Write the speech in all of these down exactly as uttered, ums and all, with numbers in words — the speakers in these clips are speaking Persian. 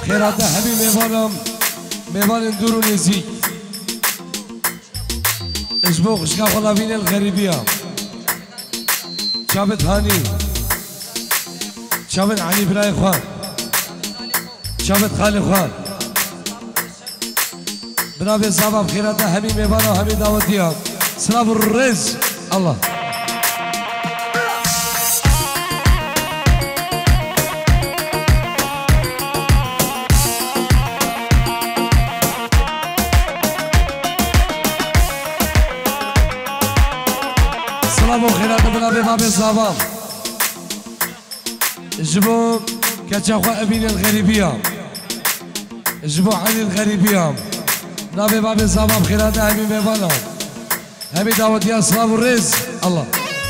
خیراته همی میوانم میوان دور و نزیک اشبو خشکا خلابین الغریبی هم شابت هانی شابت علي براي خوان شابت خالي خوان برافي صابا بخيراته همي ميبانا وهمي دعوتيها سلام الرز الله سلام وخيراته برافي بابي صابا جبو كتشاخو أبين الغريبية جبو علي الغريبية نابي بابي صابا بخيراته همي ميبانا همي دعوتيها سلام الرز الله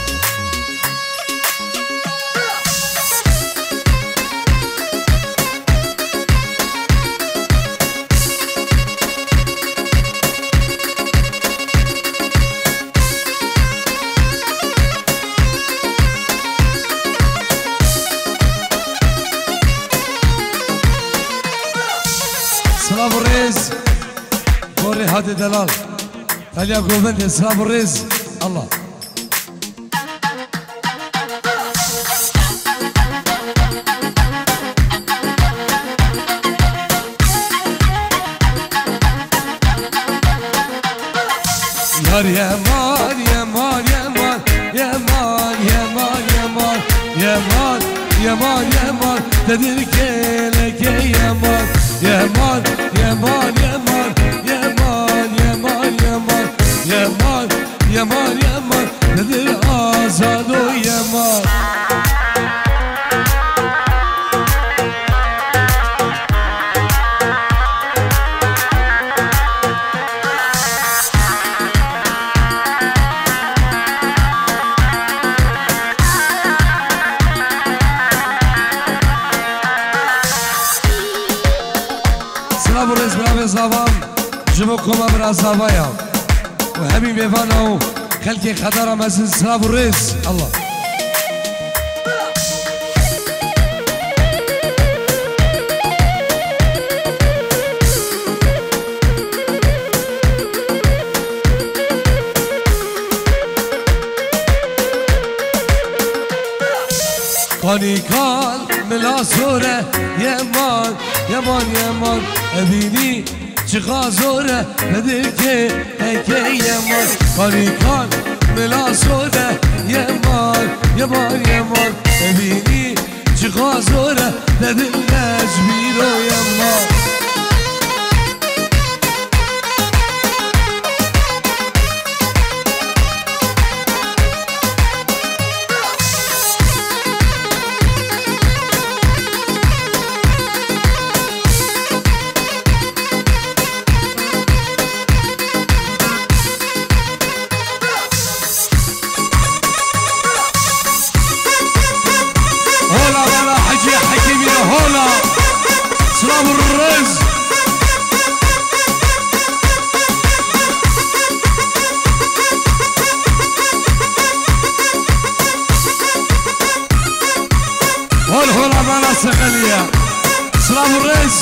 سلام الرز كوري هادي دلال خليها جوفنت سلام الرز الله يا مان يا مان يا مان يا مان يا مان يا مان يا مان يا مان يا مان تدرك لك يا مان يا مان يا مان يا مان يا مان يا مان يا مان يا مان يا مان يا مان تدرك آزاد يا مان سلام الرز برافي صابام جبوكم امرا صابايا وهمي ميفانو خلقي خطر مسن سلام الرز الله قاني كان ملا سوره يمان يمان يمان ابيني چقا زوره ندر که هکه یمان قاني كان ملا سوره يمان يمان يمان ابيني چقا زوره ندر نجبيرو يمان سلام الرز هول هول عبالة السقلية سلام الرز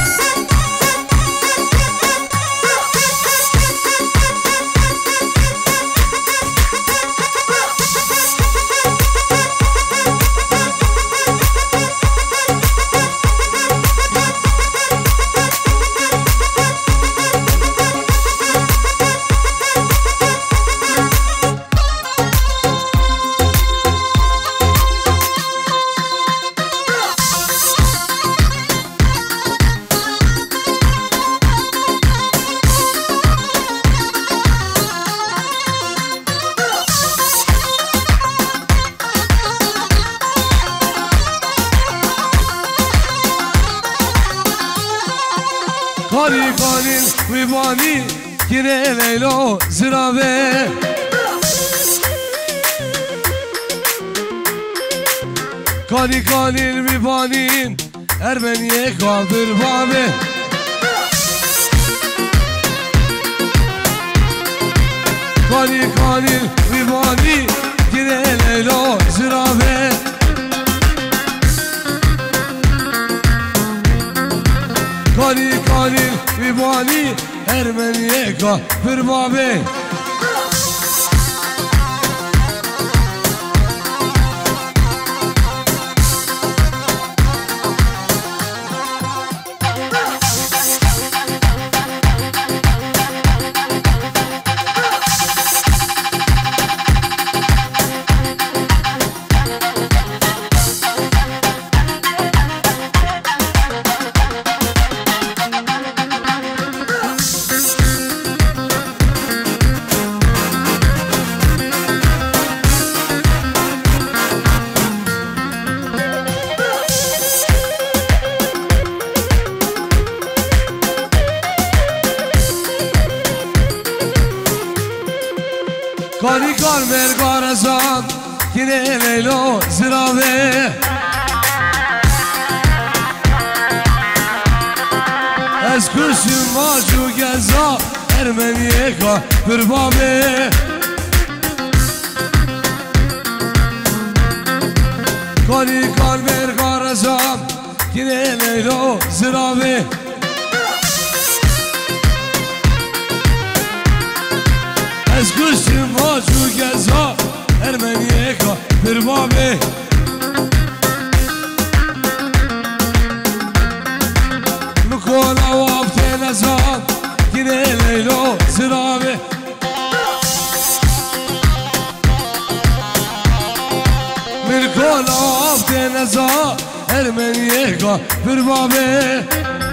قاری قاری ویوانی گیره لیلو زراوه قاری قاری ویوانی ارمنیه قادر بابه قاری قاری ویوانی گیره لیلو زراوه Halil Vibali Ermeniye kafir babi کاری کار برگار ازان گیره لیلو زراوه از کشم ماجو گزا ارمنیه کافر بابه کاری کار برگار ازان گیره لیلو زراوه از کشم ماجو گزا ارمنیه کافر بابه مکول اوافت نزان گیره لیلو زراوه مکول اوافت نزان ارمنیه کافر بابه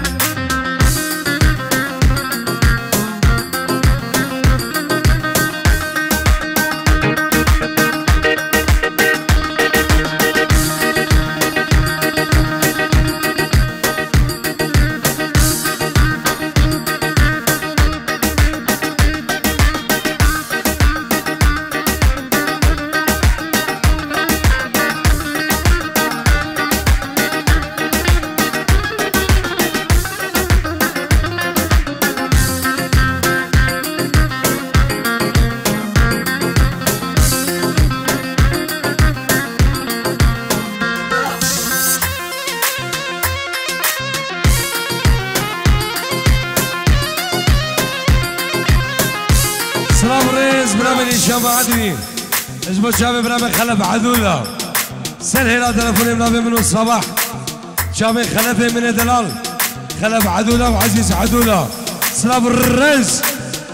سلام ريز برامج الشام عدوين اجمل شامي برامج خلف عدولا سل هلا تلفوني منابي منو الصباح شامي خلفي من دلال خلف عدولا وعزيز عدولا سلام ريز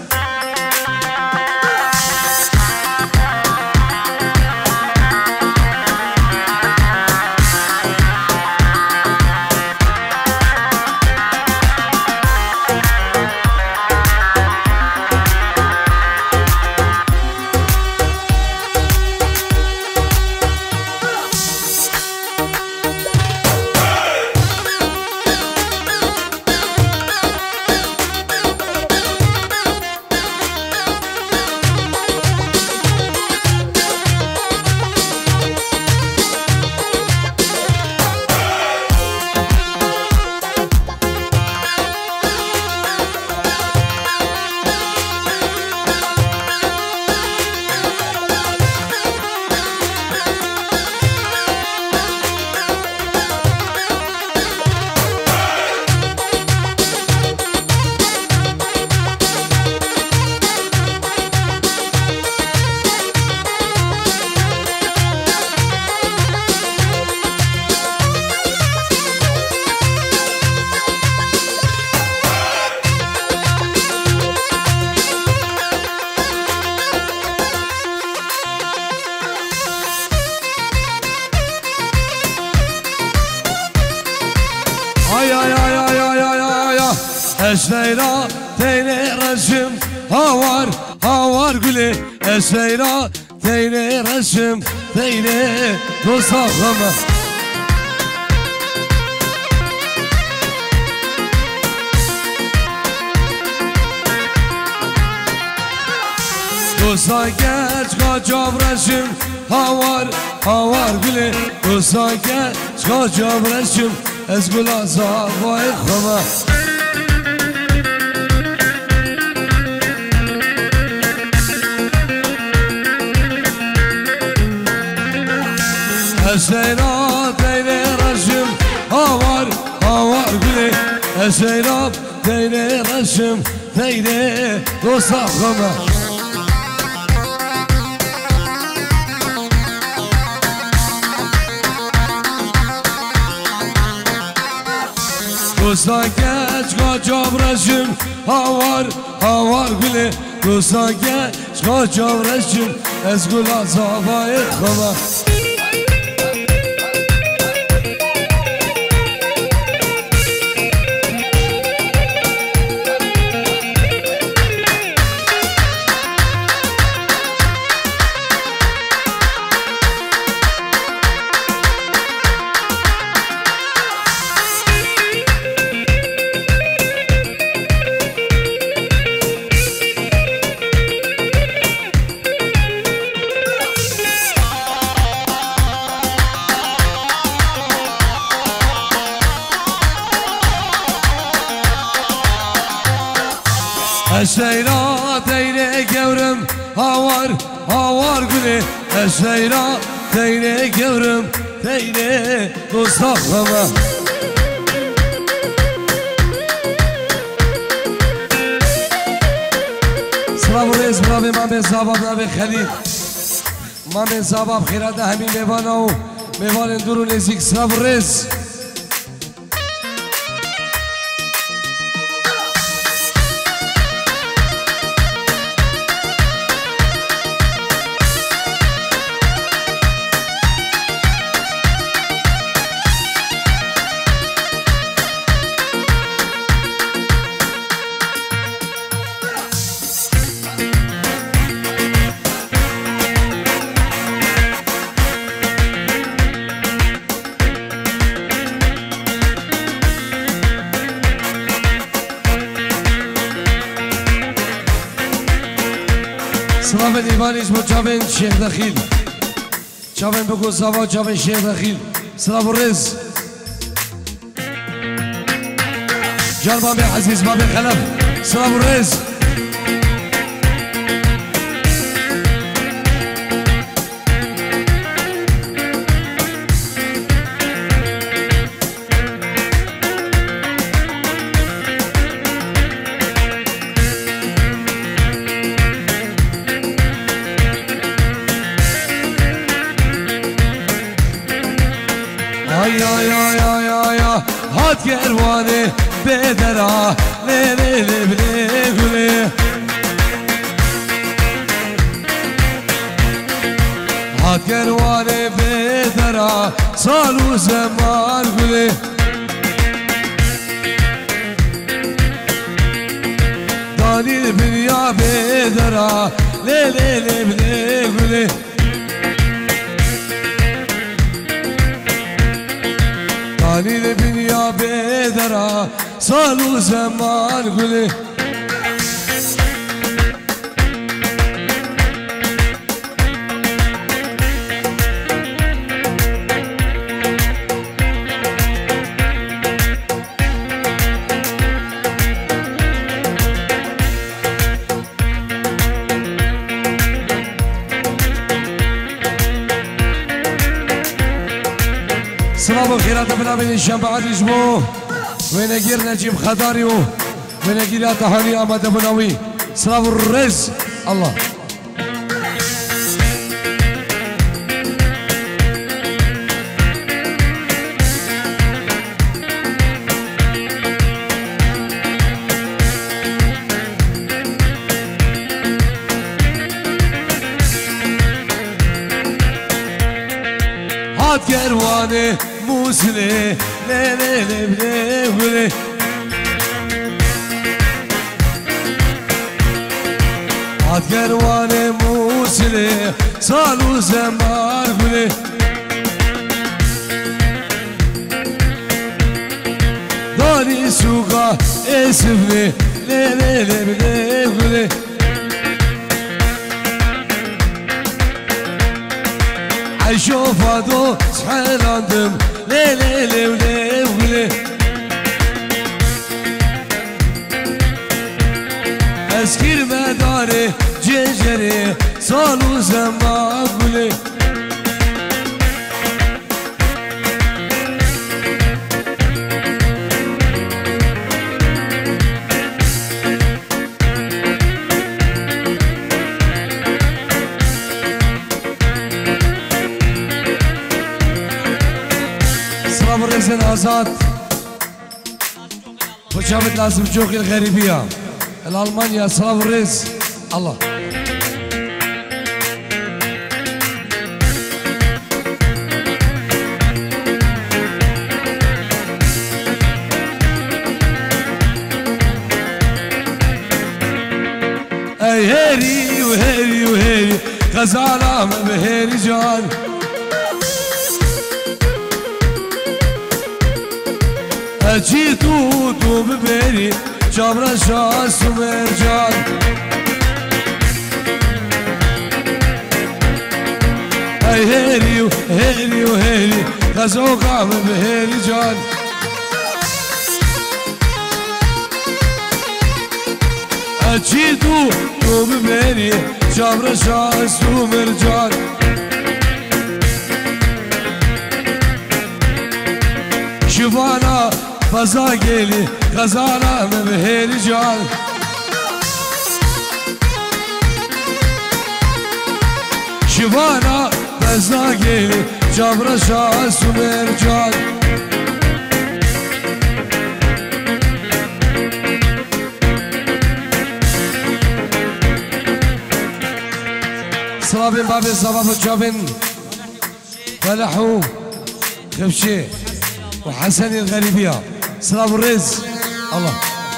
Esreyla teyne resim havar havar güle Esreyla teyne resim teyne dosaklama Dosa geç kaçam resim havar havar güle Dosa geç kaçam resim ez gulaza vay khama Esreyla teyne resim havar havar güle اشیراب دیره رشم دیره دوستا خمه دوستا گچ قاچاب رشم هاوار هاوار گله دوستا گچ قاچاب رشم از گلا زابای خمه اشیرا دیره گورم هاوار هاوار گله اشیرا دیره گورم دیره دوستا خمه سلام و ریز برای من به زباب نبی خلیل من به زباب خیرات همین میوانه و میوان دور و نزدیک سلام و ریز سلام دیوانیش با جاوین شیخ دخیل جاوین بگو زوا جاوین شیخ دخیل سلام و رز جان بابی عزیز بابی خلف سلام و رز آی آی آی آی آی هات گروانه بدرا لیلی لیلی گلی هات گروانه بدرا سال و زمان گلی دانی بنیا بدرا لیلی لیلی گلی دانیل بنیا بدرا سال و زمان گلی سلام و خیرات بنابین شنبعات اجمو ونگیر نجیب خداری و ونگیر تهانی آمد بناوی سلام و رز الله هات گروانه موسله لی لی لی لی لی هات گروانه موسله سال و زمان گلی داری سوقا اسفلی لی لی لی لی گلی عشوفادو سحلاندم لي لي لي ولي ولي اسكير مداري جنجري صالو زمان ولي وشافت لازم جوقي الغريبية الألمانيا صلاة الرز الله اي هيري وهيري وهيري غزالة بهيري جان اجيتو تو ببيري جابر شاس ومرجان اي هيري وهيري وهيري غزوقة بهيري جان اجيتو تو ببيري جابر شاس ومرجان شفانا فزاقلي غزالة بهيري جان شفانا فزاقلي جابر شاس ومرجان صلابين بابين صبابو جابين فلحو خبشي وحسن الغريبية صلاب الرز الله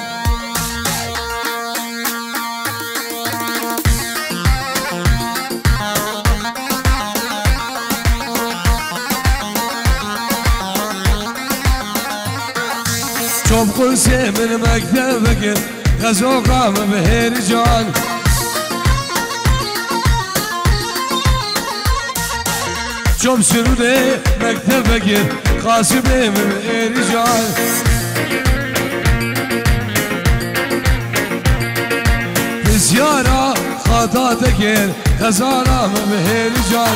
شوف قلسي من مكتبك غزوقة بهيري جان شوف شنو ده مكتبك قاسم من رجال في زيارة خطاتك خزانة من رجال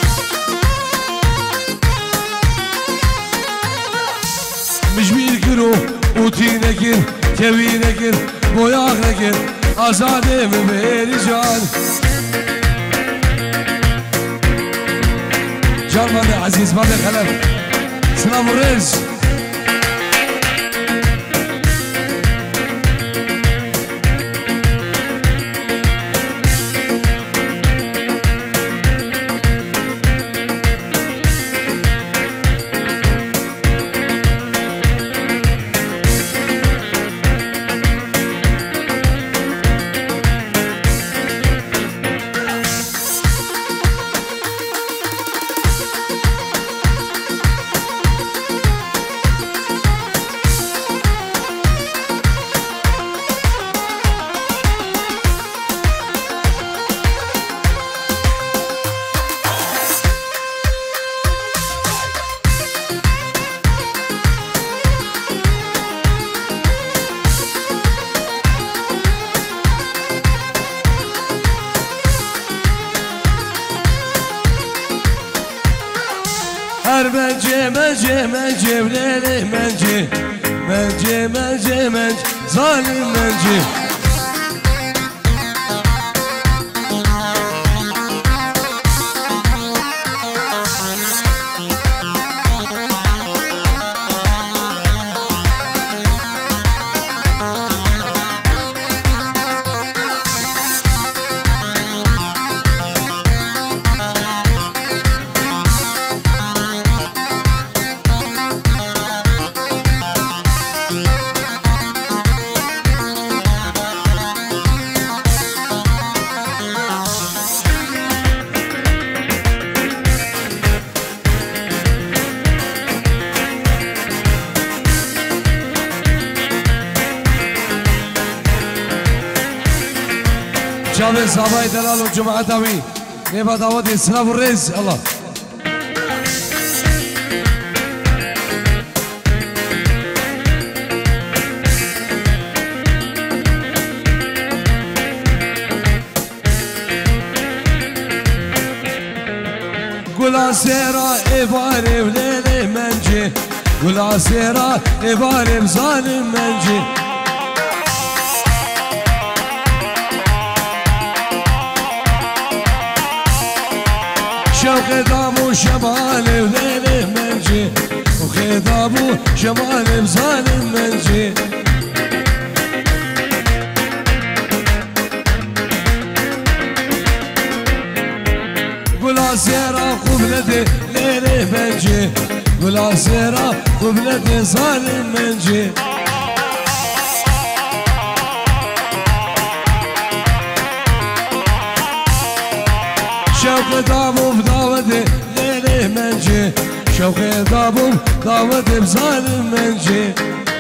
مش بيركرو وتينكر كبينكر بوياغنكر آزادة من رجال جان مامي عزيز مامي خلف سلام الرز منجي منجي منجي وليلي منجي منجي منجي منجي ظالم منجي جامع صحابه دلال والجماعة تامي نبا دعوتي سلام الرز الله قول سيرا إباري وليلي منجي قول سيرا إباري بظالم منجي وخطابو شمالي وليلي منجي وخطابو شمالي بظالم منجي بلا سيرة قبلتي ليلي منجي بلا سيرة قبلتي ظالم منجي شوقي ضابو بداودي ليلي منجي شوقي ضابو بداودي بظالم منجي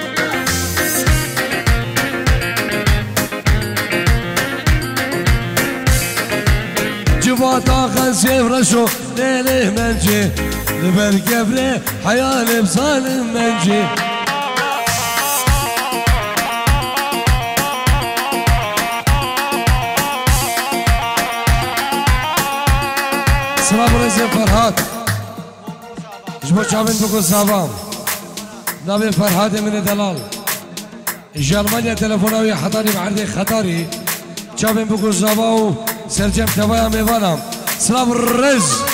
جباتا خنسي فرشو ليلي منجي لبر قبري حيالي بظالم منجي سلام رزي فرهاد جبو شابين بكو صابام نبي فرهاد من دلال جرمانيا تلفوناوي حضاري معردي خطاري شابين بكو صاباو سرجم تبايا ميوانام سلام رز